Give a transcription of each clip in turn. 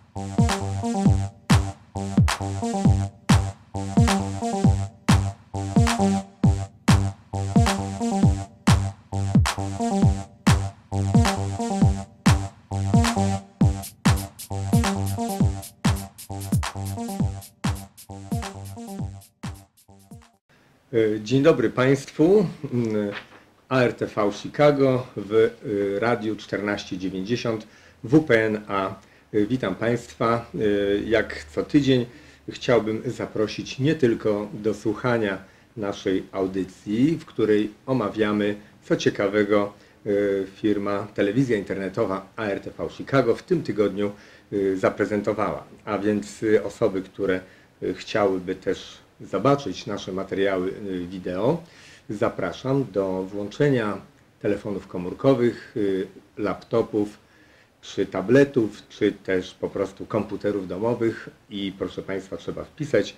Dzień dobry Państwu. ARTV Chicago w Radiu 1490 WPNA. Witam Państwa. Jak co tydzień chciałbym zaprosić nie tylko do słuchania naszej audycji, w której omawiamy, co ciekawego, firma telewizja internetowa ARTV Chicago w tym tygodniu zaprezentowała. A więc osoby, które chciałyby też zobaczyć nasze materiały wideo, zapraszam do włączenia telefonów komórkowych, laptopów, czy tabletów, czy też po prostu komputerów domowych i proszę Państwa, trzeba wpisać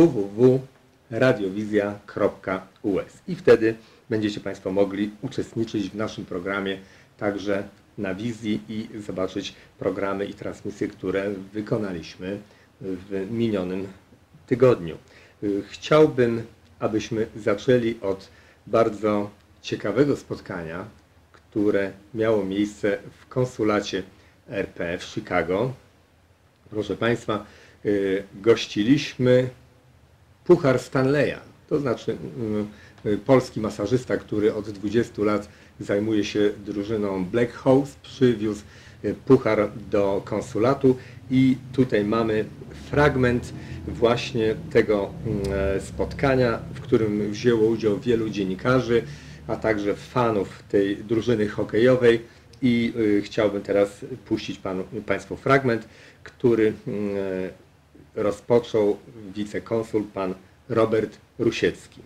www.radiowizja.us i wtedy będziecie Państwo mogli uczestniczyć w naszym programie także na wizji i zobaczyć programy i transmisje, które wykonaliśmy w minionym tygodniu. Chciałbym, abyśmy zaczęli od bardzo ciekawego spotkania, które miało miejsce w konsulacie RP w Chicago. Proszę Państwa, gościliśmy Puchar Stanleya, to znaczy polski masażysta, który od 20 lat zajmuje się drużyną Black Hawks, przywiózł puchar do konsulatu i tutaj mamy fragment właśnie tego spotkania, w którym wzięło udział wielu dziennikarzy, a także fanów tej drużyny hokejowej i chciałbym teraz puścić Państwu fragment, który rozpoczął wicekonsul pan Robert Rusiecki.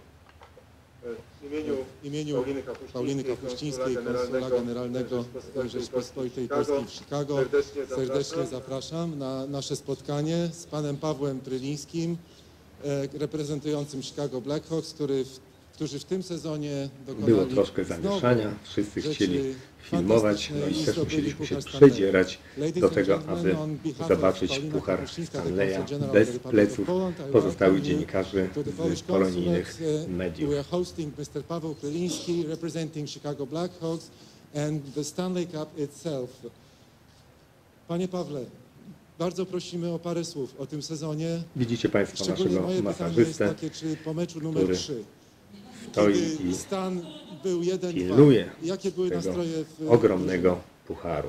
W imieniu Pauliny Kapuścińskiej, konsula generalnego Rzeczypospolitej Polskiej w Chicago serdecznie zapraszam na nasze spotkanie z panem Pawłem Trylińskim, reprezentującym Chicago Blackhawks, którzy w tym sezonie dokonali... Było troszkę zamieszania, wszyscy chcieli filmować, no i też musieliśmy się przedzierać do tego, aby zobaczyć puchar Stanleya bez pleców pozostałych dziennikarzy z polonijnych mediów. We are hosting Mr. Paweł Tryliński, representing Chicago Blackhawks and the Stanley Cup itself. Panie Pawle, bardzo prosimy o parę słów o tym sezonie. Widzicie Państwo naszego moje masażystę, pytanie jest takie, czy po meczu numer 3, stoi kiedy i stan był 1-2, pilnuje jakie były tego nastroje w ogromnego pucharu.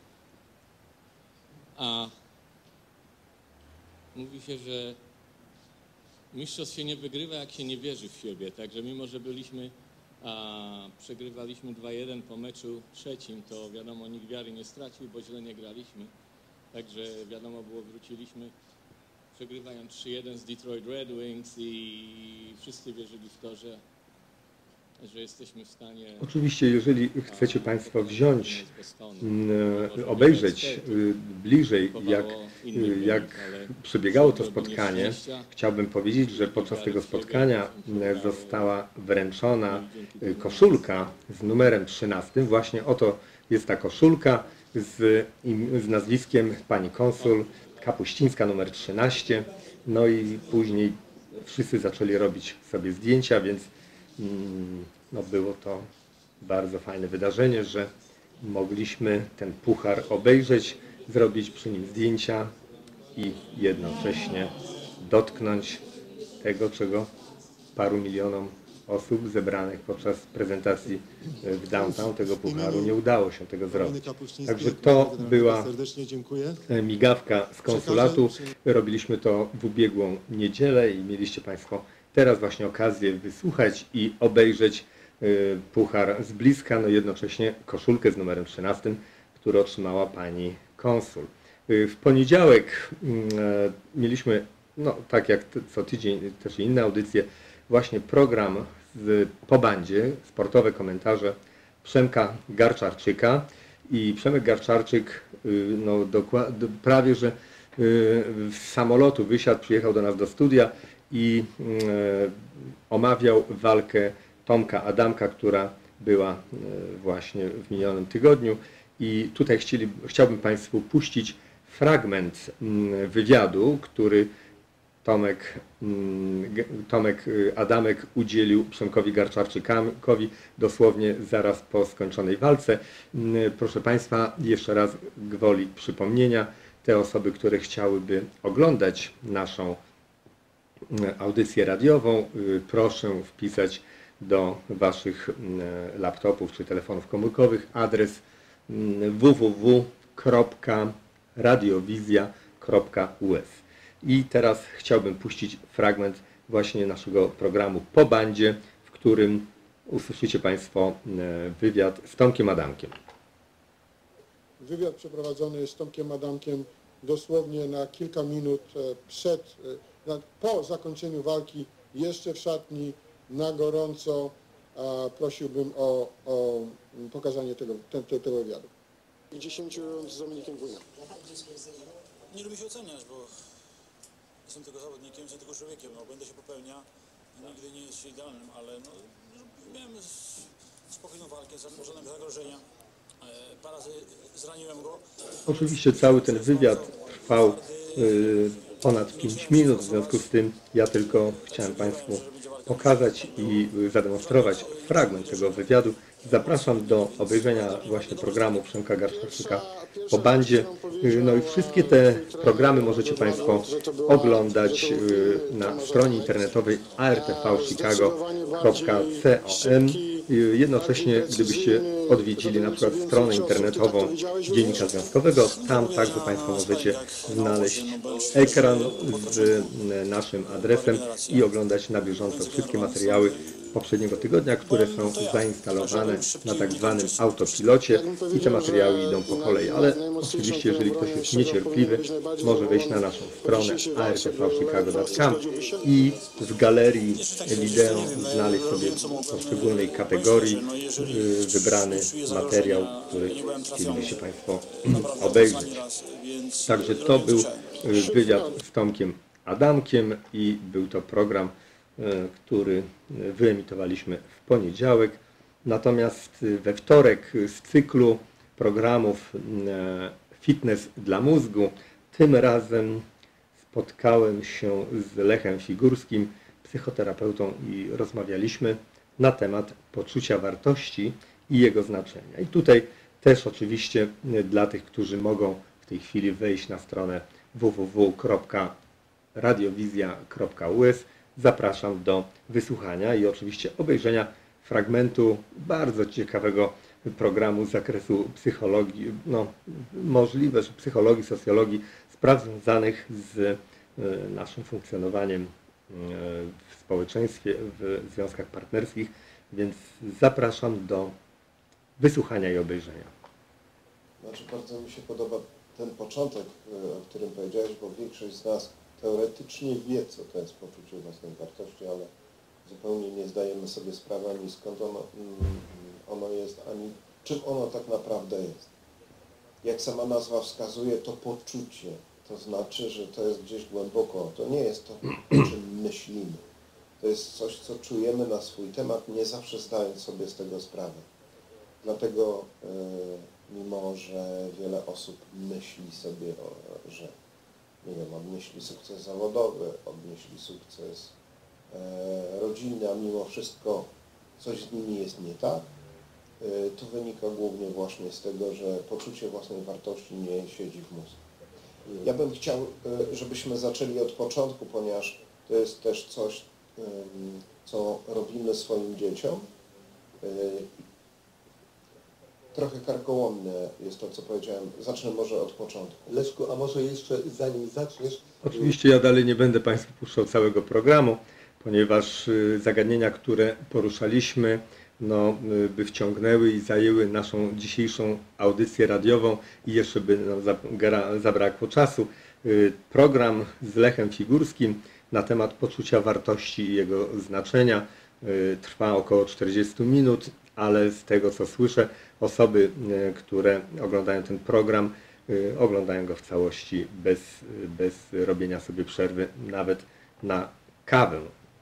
Mówi się, że mistrzostw się nie wygrywa, jak się nie wierzy w siebie. Także mimo, że przegrywaliśmy 2-1 po meczu trzecim, to wiadomo, nikt wiary nie stracił, bo źle nie graliśmy. Także wiadomo było, wróciliśmy przegrywając 3-1 z Detroit Red Wings i wszyscy wierzyli w to, że jesteśmy w stanie... Oczywiście, jeżeli chcecie Państwo wziąć, obejrzeć bliżej, jak przebiegało to spotkanie, chciałbym powiedzieć, że podczas tego spotkania została wręczona koszulka z numerem 13. Właśnie oto jest ta koszulka z nazwiskiem pani konsul Kapuścińska, numer 13. No i później wszyscy zaczęli robić sobie zdjęcia, więc no było to bardzo fajne wydarzenie, że mogliśmy ten puchar obejrzeć, zrobić przy nim zdjęcia i jednocześnie dotknąć tego, czego paru milionom osób zebranych podczas prezentacji w downtown tego pucharu nie udało się tego zrobić. Także to była migawka z konsulatu. Robiliśmy to w ubiegłą niedzielę i mieliście Państwo teraz właśnie okazję wysłuchać i obejrzeć puchar z bliska, no jednocześnie koszulkę z numerem 13, którą otrzymała pani konsul. W poniedziałek mieliśmy, no tak jak co tydzień też inne audycje, właśnie program po bandzie, sportowe komentarze Przemka Garczarczyka i Przemek Garczarczyk no, prawie że z samolotu wysiadł, przyjechał do nas do studia i omawiał walkę Tomka Adamka, która była właśnie w minionym tygodniu i tutaj chciałbym Państwu puścić fragment wywiadu, który Tomek Adamek udzielił Przemkowi Garczarczykowi dosłownie zaraz po skończonej walce. Proszę Państwa, jeszcze raz gwoli przypomnienia, te osoby, które chciałyby oglądać naszą audycję radiową, proszę wpisać do Waszych laptopów czy telefonów komórkowych adres www.radiowizja.us. I teraz chciałbym puścić fragment właśnie naszego programu Po bandzie, w którym usłyszycie Państwo wywiad z Tomkiem Adamkiem. Wywiad przeprowadzony z Tomkiem Adamkiem dosłownie na kilka minut po zakończeniu walki, jeszcze w szatni, na gorąco. Prosiłbym o pokazanie tego wywiadu. 10 rund z Dominikiem Wójną. Nie lubię się oceniać, bo jestem tylko zawodnikiem, jestem tylko człowiekiem. No, będę się popełnia, nigdy nie jest się idealnym, ale no, miałem spokojną walkę, żadnego zagrożenia. Parę razy zraniłem go. Oczywiście cały ten wywiad trwał ponad 5 minut, w związku z tym ja tylko chciałem Państwu pokazać i zademonstrować fragment tego wywiadu. Zapraszam do obejrzenia właśnie programu Przemka Garczarczyka Po bandzie. No i wszystkie te programy możecie Państwo oglądać na stronie internetowej artvchicago.com. Jednocześnie, gdybyście odwiedzili na przykład stronę internetową Dziennika Związkowego, tam także Państwo możecie znaleźć ekran z naszym adresem i oglądać na bieżąco wszystkie materiały poprzedniego tygodnia, które są zainstalowane na tak zwanym autopilocie i te materiały idą po kolei, ale oczywiście jeżeli ktoś jest niecierpliwy, może wejść na naszą stronę artvchicago.com i w galerii wideo znaleźć sobie w poszczególnej kategorii wybrany materiał, który chcielibyście Państwo obejrzeć. Także to był wywiad z Tomkiem Adamkiem i był to program, który wyemitowaliśmy w poniedziałek. Natomiast we wtorek z cyklu programów Fitness dla mózgu, tym razem spotkałem się z Lechem Figurskim, psychoterapeutą, i rozmawialiśmy na temat poczucia wartości i jego znaczenia. I tutaj też oczywiście dla tych, którzy mogą w tej chwili wejść na stronę www.radiowizja.us, zapraszam do wysłuchania i oczywiście obejrzenia fragmentu bardzo ciekawego programu z zakresu psychologii, no możliwe, że psychologii, socjologii, spraw związanych z naszym funkcjonowaniem w społeczeństwie, w związkach partnerskich, więc zapraszam do wysłuchania i obejrzenia. Znaczy, bardzo mi się podoba ten początek, o którym powiedziałeś, bo większość z nas teoretycznie wie, co to jest poczucie własnej wartości, ale zupełnie nie zdajemy sobie sprawy ani skąd ono jest, ani czym ono tak naprawdę jest. Jak sama nazwa wskazuje, to poczucie, to znaczy, że to jest gdzieś głęboko, to nie jest to, o czym myślimy. To jest coś, co czujemy na swój temat, nie zawsze zdając sobie z tego sprawę. Dlatego, mimo że wiele osób myśli sobie, że nie wiem, odnieśli sukces zawodowy, odnieśli sukces rodzinny, a mimo wszystko coś z nimi jest nie tak, to wynika głównie właśnie z tego, że poczucie własnej wartości nie siedzi w mózgu. Ja bym chciał, żebyśmy zaczęli od początku, ponieważ to jest też coś, co robimy swoim dzieciom. Trochę karkołomne jest to, co powiedziałem. Zacznę może od początku. Leszku, a może jeszcze zanim zaczniesz... Oczywiście ja dalej nie będę Państwu puszczał całego programu, ponieważ zagadnienia, które poruszaliśmy, no, by wciągnęły i zajęły naszą dzisiejszą audycję radiową i jeszcze by nam zabrakło czasu. Program z Lechem Figurskim na temat poczucia wartości i jego znaczenia trwa około 40 minut, ale z tego, co słyszę, osoby, które oglądają ten program, oglądają go w całości bez robienia sobie przerwy, nawet na kawę.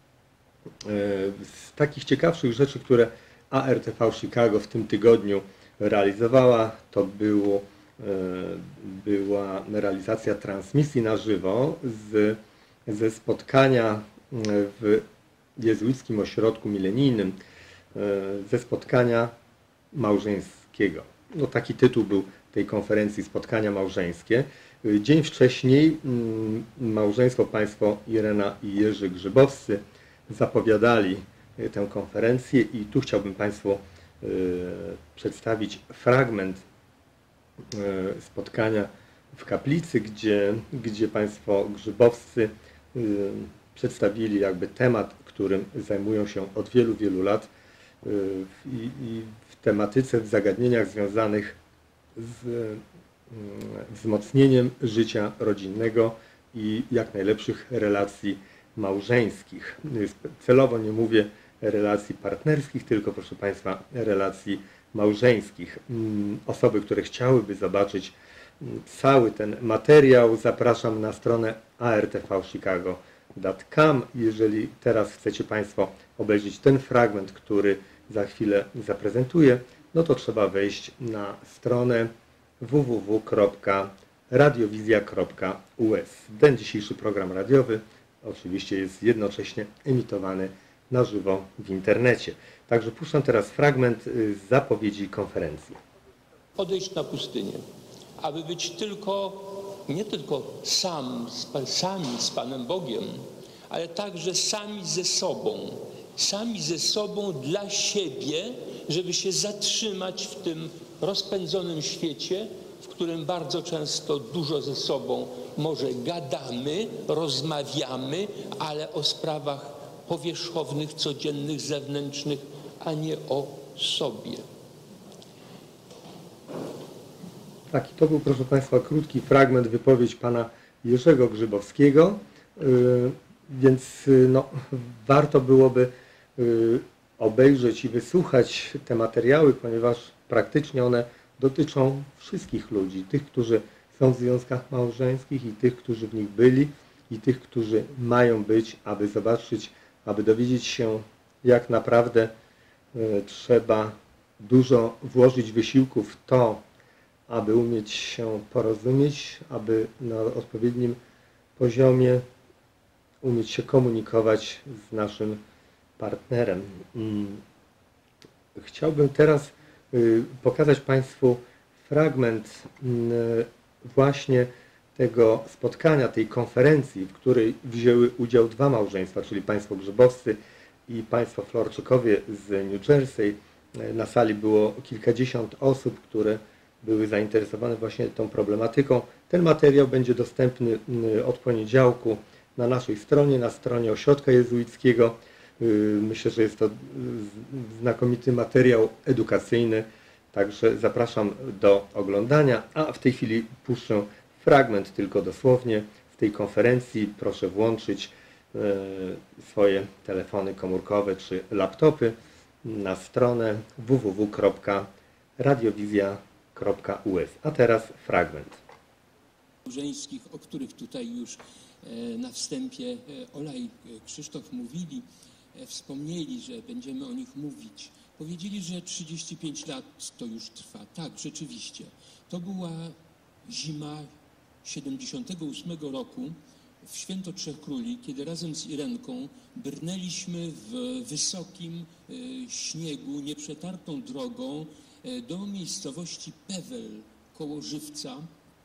Z takich ciekawszych rzeczy, które ARTV Chicago w tym tygodniu realizowała, to było była realizacja transmisji na żywo ze spotkania w jezuickim ośrodku milenijnym, ze spotkania małżeńskiego. No, taki tytuł był tej konferencji, spotkania małżeńskie. Dzień wcześniej małżeństwo państwo Irena i Jerzy Grzybowscy zapowiadali tę konferencję i tu chciałbym Państwu przedstawić fragment spotkania w kaplicy, gdzie państwo Grzybowscy przedstawili jakby temat, którym zajmują się od wielu, wielu lat i w tematyce, w zagadnieniach związanych z wzmocnieniem życia rodzinnego i jak najlepszych relacji małżeńskich. Celowo nie mówię relacji partnerskich, tylko proszę Państwa relacji małżeńskich. Osoby, które chciałyby zobaczyć cały ten materiał, zapraszam na stronę artvchicago.com. Jeżeli teraz chcecie Państwo obejrzeć ten fragment, który za chwilę zaprezentuję, no to trzeba wejść na stronę www.radiowizja.us. Ten dzisiejszy program radiowy oczywiście jest jednocześnie emitowany na żywo w internecie. Także puszczam teraz fragment z zapowiedzi konferencji. Odejść na pustynię, aby być nie tylko sami z Panem Bogiem, ale także sami ze sobą dla siebie, żeby się zatrzymać w tym rozpędzonym świecie, w którym bardzo często dużo ze sobą może gadamy, rozmawiamy, ale o sprawach powierzchownych, codziennych, zewnętrznych, a nie o sobie. Tak, to był, proszę Państwa, krótki fragment, wypowiedź pana Jerzego Grzybowskiego, więc no, warto byłoby obejrzeć i wysłuchać te materiały, ponieważ praktycznie one dotyczą wszystkich ludzi, tych, którzy są w związkach małżeńskich i tych, którzy w nich byli i tych, którzy mają być, aby zobaczyć, aby dowiedzieć się, jak naprawdę trzeba dużo włożyć wysiłku w to, aby umieć się porozumieć, aby na odpowiednim poziomie umieć się komunikować z naszym partnerem. Chciałbym teraz pokazać Państwu fragment właśnie tego spotkania, tej konferencji, w której wzięły udział dwa małżeństwa, czyli państwo Grzybowscy i państwo Florczykowie z New Jersey. Na sali było kilkadziesiąt osób, które były zainteresowane właśnie tą problematyką. Ten materiał będzie dostępny od poniedziałku na naszej stronie, na stronie Ośrodka Jezuickiego. Myślę, że jest to znakomity materiał edukacyjny, także zapraszam do oglądania, a w tej chwili puszczę fragment tylko dosłownie z tej konferencji. Proszę włączyć swoje telefony komórkowe czy laptopy na stronę www.radiowizja.us. A teraz fragment. Małżeńskich, o których tutaj już na wstępie Ola i Krzysztof mówili, wspomnieli, że będziemy o nich mówić. Powiedzieli, że 35 lat to już trwa. Tak, rzeczywiście. To była zima 78 roku w Święto Trzech Króli, kiedy razem z Irenką brnęliśmy w wysokim śniegu, nieprzetartą drogą do miejscowości Pewel koło Żywca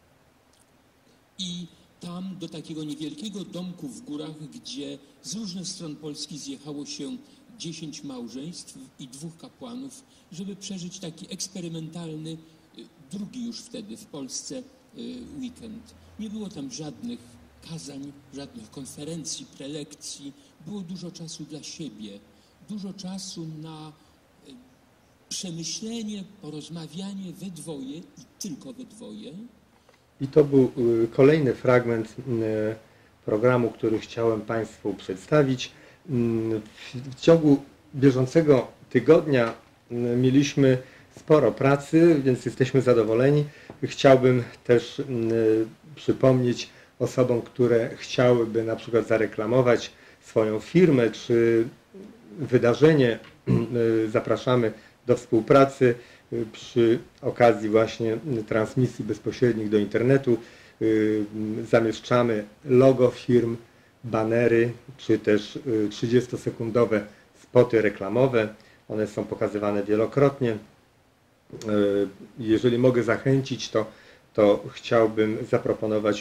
i tam do takiego niewielkiego domku w górach, gdzie z różnych stron Polski zjechało się 10 małżeństw i 2 kapłanów, żeby przeżyć taki eksperymentalny, drugi już wtedy w Polsce weekend. Nie było tam żadnych kazań, żadnych konferencji, prelekcji. Było dużo czasu dla siebie, dużo czasu na przemyślenie, porozmawianie we dwoje i tylko we dwoje. I to był kolejny fragment programu, który chciałem Państwu przedstawić. W ciągu bieżącego tygodnia mieliśmy sporo pracy, więc jesteśmy zadowoleni. Chciałbym też przypomnieć osobom, które chciałyby na przykład zareklamować swoją firmę czy wydarzenie. Zapraszamy do współpracy. przy okazji właśnie transmisji bezpośrednich do internetu zamieszczamy logo firm, banery, czy też 30-sekundowe spoty reklamowe. One są pokazywane wielokrotnie. Jeżeli mogę zachęcić, to chciałbym zaproponować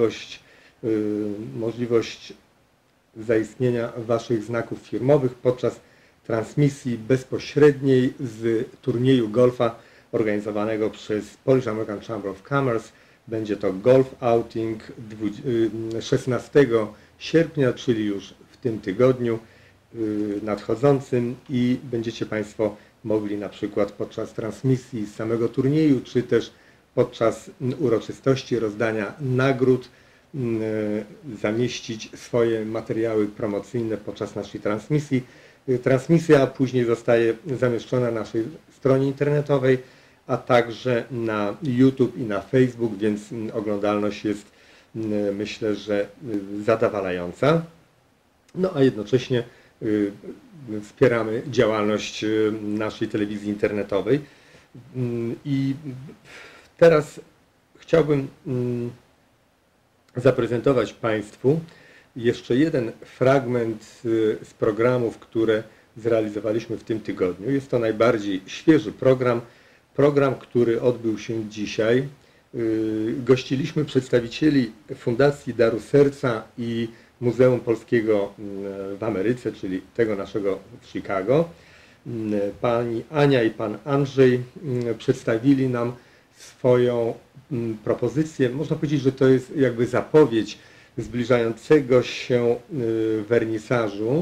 możliwość zaistnienia Waszych znaków firmowych podczas transmisji bezpośredniej z turnieju golfa organizowanego przez Polish American Chamber of Commerce. Będzie to Golf Outing 16 sierpnia, czyli już w tym tygodniu nadchodzącym, i będziecie Państwo mogli na przykład podczas transmisji z samego turnieju, czy też podczas uroczystości rozdania nagród zamieścić swoje materiały promocyjne podczas naszej transmisji. Transmisja później zostaje zamieszczona na naszej stronie internetowej, a także na YouTube i na Facebook, więc oglądalność jest, myślę, że zadowalająca. No a jednocześnie wspieramy działalność naszej telewizji internetowej. I teraz chciałbym zaprezentować Państwu jeszcze jeden fragment z programów, które zrealizowaliśmy w tym tygodniu. Jest to najbardziej świeży program, który odbył się dzisiaj. Gościliśmy przedstawicieli Fundacji Daru Serca i Muzeum Polskiego w Ameryce, czyli tego naszego w Chicago. Pani Ania i pan Andrzej przedstawili nam swoją propozycję. Można powiedzieć, że to jest jakby zapowiedź zbliżającego się wernisażu,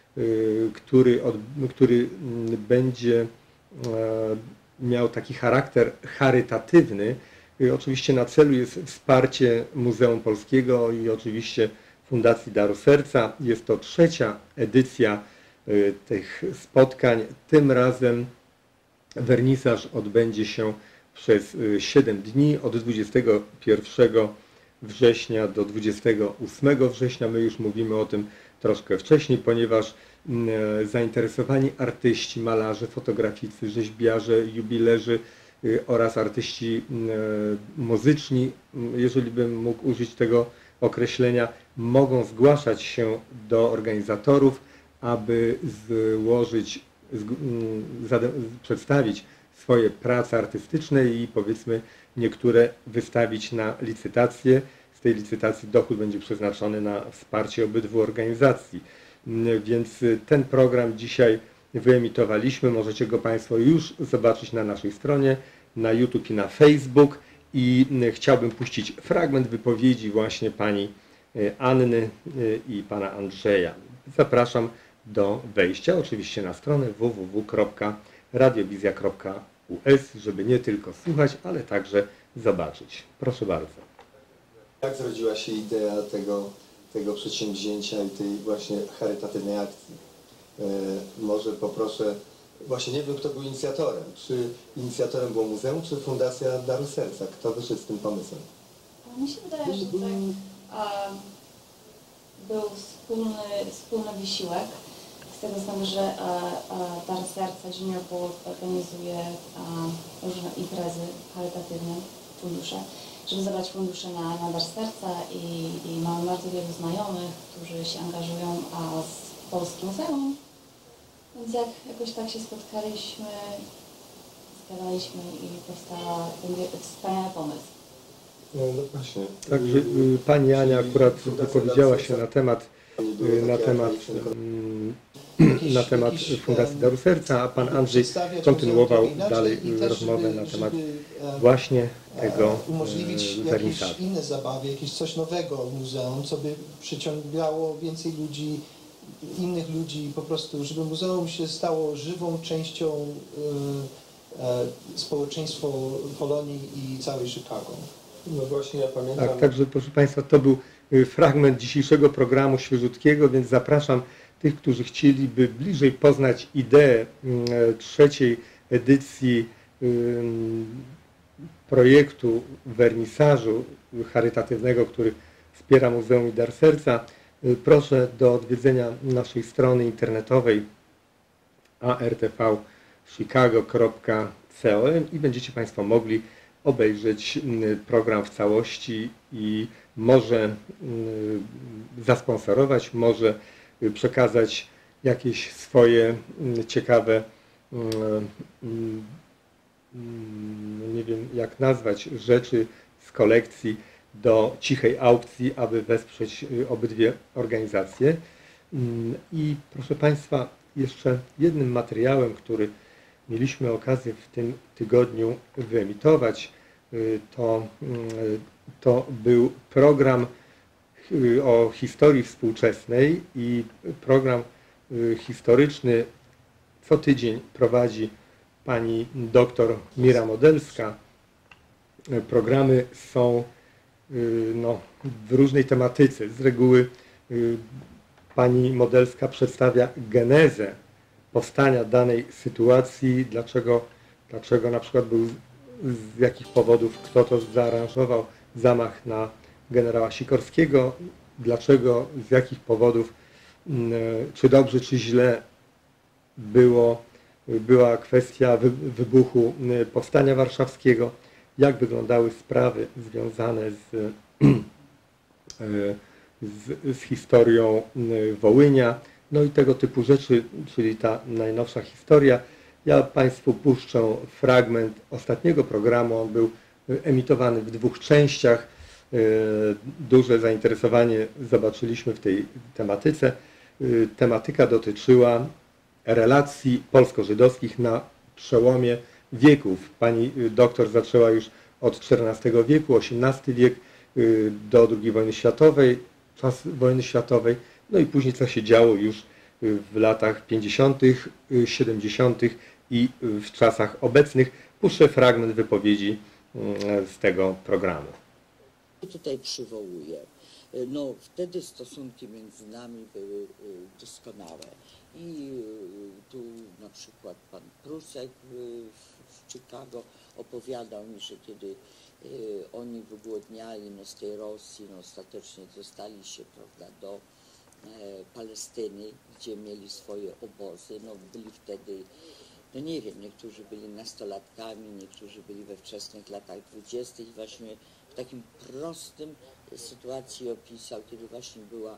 który będzie miał taki charakter charytatywny. Oczywiście na celu jest wsparcie Muzeum Polskiego i oczywiście Fundacji Daru Serca. Jest to 3. edycja tych spotkań. Tym razem wernisaż odbędzie się przez 7 dni, od 21 września do 28 września. My już mówimy o tym troszkę wcześniej, ponieważ zainteresowani artyści, malarze, fotograficy, rzeźbiarze, jubilerzy oraz artyści muzyczni, jeżeli bym mógł użyć tego określenia, mogą zgłaszać się do organizatorów, aby przedstawić swoje prace artystyczne i powiedzmy niektóre wystawić na licytację. Z tej licytacji dochód będzie przeznaczony na wsparcie obydwu organizacji. Więc ten program dzisiaj wyemitowaliśmy. Możecie go Państwo już zobaczyć na naszej stronie, na YouTube i na Facebook. I chciałbym puścić fragment wypowiedzi właśnie pani Anny i pana Andrzeja. Zapraszam do wejścia oczywiście na stronę www.radiowizja.us, żeby nie tylko słuchać, ale także zobaczyć. Proszę bardzo. Jak zrodziła się idea tego przedsięwzięcia i tej właśnie charytatywnej akcji? Może poproszę, właśnie nie wiem, kto był inicjatorem. Czy inicjatorem było muzeum, czy Fundacja Daru Serca? Kto wyszedł z tym pomysłem? Mi się wydaje, że tutaj był wspólny wysiłek, z tego względu, że Dar Serca Junior Board organizuje różne imprezy charytatywne, fundusze, żeby zebrać fundusze na Dar Serca i mamy bardzo wielu znajomych, którzy się angażują z Polskim Muzeum. Więc jakoś tak się spotkaliśmy, zgadaliśmy i powstał ten wspaniały pomysł. No właśnie. Także pani Ania akurat wypowiedziała się na temat Fundacji Daru Serca, a pan Andrzej kontynuował dalej rozmowę na temat właśnie tego umożliwić wernisażu. jakieś inne zabawy, jakieś coś nowego w muzeum, co by przyciągało więcej ludzi, innych ludzi, po prostu, żeby muzeum się stało żywą częścią społeczeństwa Polonii i całej Chicago. No właśnie, ja pamiętam. Tak, także proszę Państwa, to był fragment dzisiejszego programu świeżutkiego, więc zapraszam tych, którzy chcieliby bliżej poznać ideę 3. edycji projektu wernisażu charytatywnego, który wspiera Muzeum i Dar Serca. Proszę do odwiedzenia naszej strony internetowej artvchicago.us. COM i będziecie Państwo mogli obejrzeć program w całości i może zasponsorować, może przekazać jakieś swoje ciekawe, nie wiem jak nazwać, rzeczy z kolekcji do cichej aukcji, aby wesprzeć obydwie organizacje. I proszę Państwa, jeszcze jednym materiałem, który mieliśmy okazję w tym tygodniu wyemitować, to był program o historii współczesnej i program historyczny co tydzień prowadzi pani doktor Mira Modelska. Programy są w różnej tematyce. Z reguły pani Modelska przedstawia genezę powstania danej sytuacji, dlaczego na przykład był, z jakich powodów, kto to zaaranżował zamach na generała Sikorskiego, dlaczego, z jakich powodów, czy dobrze, czy źle była kwestia wybuchu Powstania Warszawskiego, jak wyglądały sprawy związane z historią Wołynia, no i tego typu rzeczy, czyli ta najnowsza historia. Ja Państwu puszczę fragment ostatniego programu, on był emitowany w 2 częściach. Duże zainteresowanie zobaczyliśmy w tej tematyce. Tematyka dotyczyła relacji polsko-żydowskich na przełomie wieków. Pani doktor zaczęła już od XIV wieku, XVIII wiek do II wojny światowej, czas wojny światowej, no i później co się działo już w latach 50., 70. i w czasach obecnych. Puszczę fragment wypowiedzi z tego programu. Tutaj przywołuję. No, wtedy stosunki między nami były doskonałe. I tu na przykład pan Prusek w Chicago opowiadał mi, że kiedy oni wygłodniali z tej Rosji, ostatecznie dostali się, prawda, do Palestyny, gdzie mieli swoje obozy. No, byli wtedy, no nie wiem, niektórzy byli nastolatkami, niektórzy byli we wczesnych latach 20. i właśnie w takim prostym sytuacji opisał, kiedy właśnie była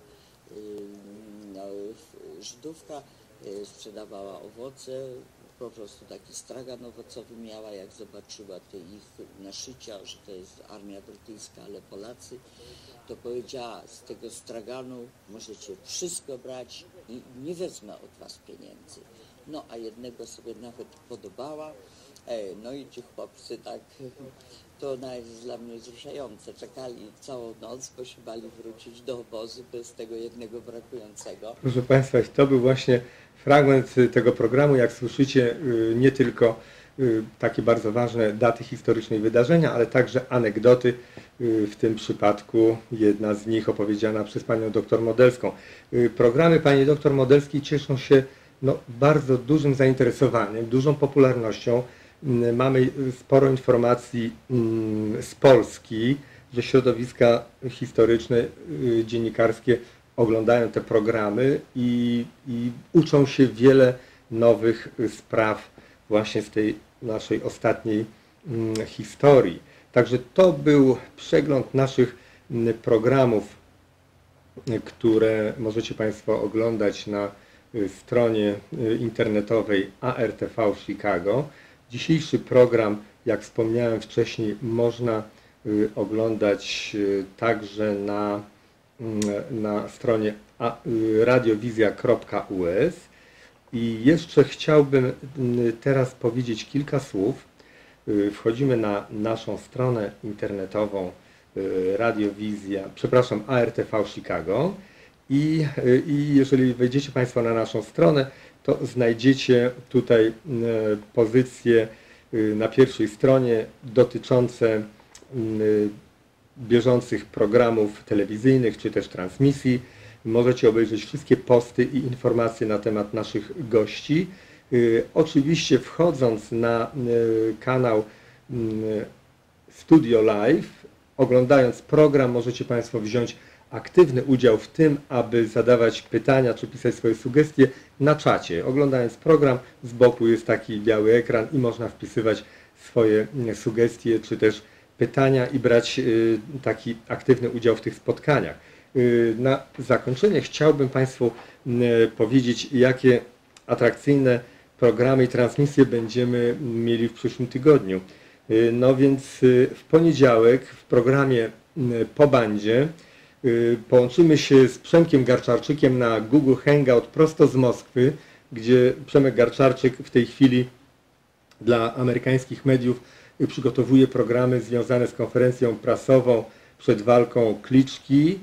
Żydówka, sprzedawała owoce, po prostu taki stragan owocowy miała, jak zobaczyła te ich naszycia, że to jest armia brytyjska, ale Polacy, to powiedziała: z tego straganu możecie wszystko brać i nie wezmę od was pieniędzy. No a jednego sobie nawet podobała, no i ci chłopcy tak, to jest dla mnie wzruszające, czekali całą noc, bo się bali wrócić do obozu bez tego jednego brakującego. Proszę Państwa, to był właśnie fragment tego programu. Jak słyszycie, nie tylko takie bardzo ważne daty historyczne i wydarzenia, ale także anegdoty, w tym przypadku jedna z nich opowiedziana przez panią doktor Modelską. Programy pani doktor Modelskiej cieszą się bardzo dużym zainteresowaniem, dużą popularnością. Mamy sporo informacji z Polski, że środowiska historyczne, dziennikarskie oglądają te programy i uczą się wiele nowych spraw właśnie z tej naszej ostatniej historii. Także to był przegląd naszych programów, które możecie Państwo oglądać na stronie internetowej ARTV Chicago. Dzisiejszy program, jak wspomniałem wcześniej, można oglądać także na stronie radiowizja.us. I jeszcze chciałbym teraz powiedzieć kilka słów. Wchodzimy na naszą stronę internetową ARTV Chicago i jeżeli wejdziecie Państwo na naszą stronę, to znajdziecie tutaj pozycje na pierwszej stronie dotyczące bieżących programów telewizyjnych czy też transmisji. Możecie obejrzeć wszystkie posty i informacje na temat naszych gości. Oczywiście wchodząc na kanał Studio Live, oglądając program, możecie Państwo wziąć aktywny udział w tym, aby zadawać pytania czy pisać swoje sugestie na czacie. Oglądając program, z boku jest taki biały ekran i można wpisywać swoje sugestie czy też pytania i brać taki aktywny udział w tych spotkaniach. Na zakończenie chciałbym Państwu powiedzieć, jakie atrakcyjne programy i transmisje będziemy mieli w przyszłym tygodniu. No więc w poniedziałek w programie Po Bandzie połączymy się z Przemkiem Garczarczykiem na Google Hangout prosto z Moskwy, gdzie Przemek Garczarczyk w tej chwili dla amerykańskich mediów przygotowuje programy związane z konferencją prasową przed walką Kliczki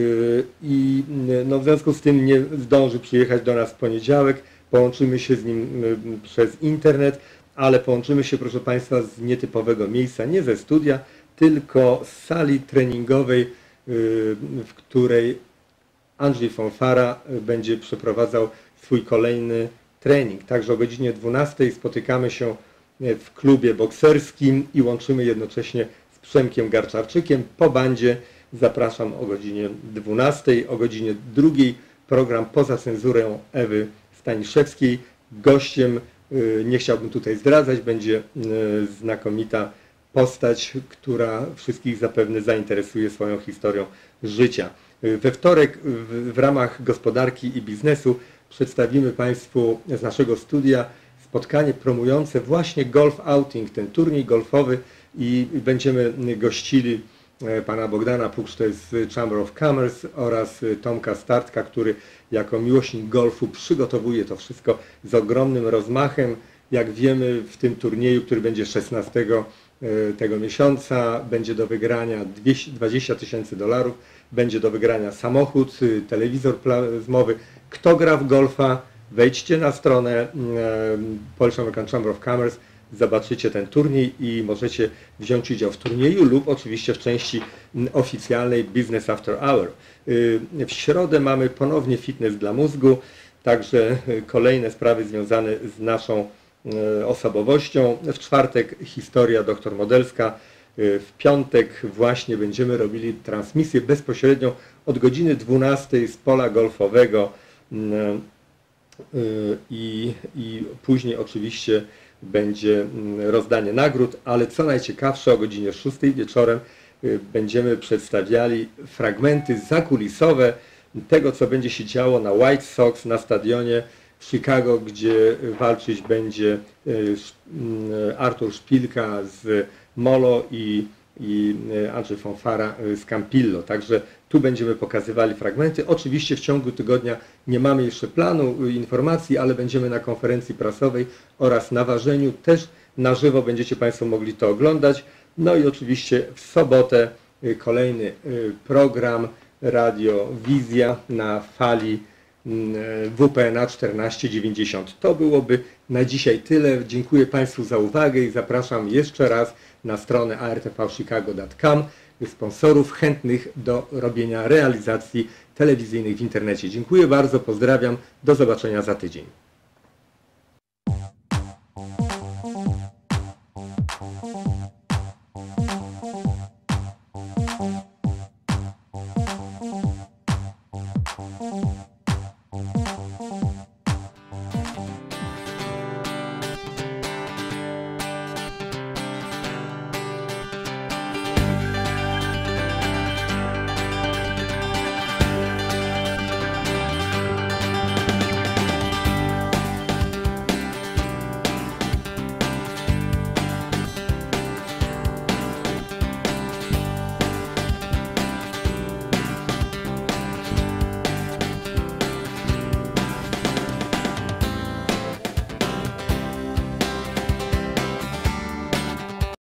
i no w związku z tym nie zdąży przyjechać do nas w poniedziałek. Połączymy się z nim przez internet, ale połączymy się, proszę Państwa, z nietypowego miejsca, nie ze studia, tylko z sali treningowej, w której Andrzej Fonfara będzie przeprowadzał swój kolejny trening. Także o godzinie 12 spotykamy się w klubie bokserskim i łączymy jednocześnie z Przemkiem Garczarczykiem. Po bandzie zapraszam o godzinie 12, o godzinie 2 program Poza cenzurą Ewy Staniszewskiej. Gościem, nie chciałbym tutaj zdradzać, będzie znakomita postać, która wszystkich zapewne zainteresuje swoją historią życia. We wtorek w ramach gospodarki i biznesu przedstawimy Państwu z naszego studia spotkanie promujące właśnie golf outing, ten turniej golfowy i będziemy gościli pana Bogdana Puksztę z Chamber of Commerce oraz Tomka Startka, który jako miłośnik golfu przygotowuje to wszystko z ogromnym rozmachem. Jak wiemy, w tym turnieju, który będzie 16 tego miesiąca, będzie do wygrania $20,000, będzie do wygrania samochód, telewizor plazmowy. Kto gra w golfa? Wejdźcie na stronę Polish American Chamber of Commerce, zobaczycie ten turniej i możecie wziąć udział w turnieju lub oczywiście w części oficjalnej Business After Hour. W środę mamy ponownie fitness dla mózgu, także kolejne sprawy związane z naszą osobowością. W czwartek historia doktor Modelska. W piątek właśnie będziemy robili transmisję bezpośrednio od godziny 12 z pola golfowego i później oczywiście będzie rozdanie nagród, ale co najciekawsze, o godzinie 6 wieczorem będziemy przedstawiali fragmenty zakulisowe tego, co będzie się działo na White Sox na stadionie w Chicago, gdzie walczyć będzie Artur Szpilka z Molo i Andrzej Fonfara z Campillo. Także tu będziemy pokazywali fragmenty. Oczywiście w ciągu tygodnia nie mamy jeszcze planu informacji, ale będziemy na konferencji prasowej oraz na ważeniu. Też na żywo będziecie Państwo mogli to oglądać. No i oczywiście w sobotę kolejny program Radio Wizja na fali WPNA 1490. To byłoby na dzisiaj tyle. Dziękuję Państwu za uwagę i zapraszam jeszcze raz na stronę artvchicago.com sponsorów chętnych do robienia realizacji telewizyjnych w internecie. Dziękuję bardzo, pozdrawiam, do zobaczenia za tydzień.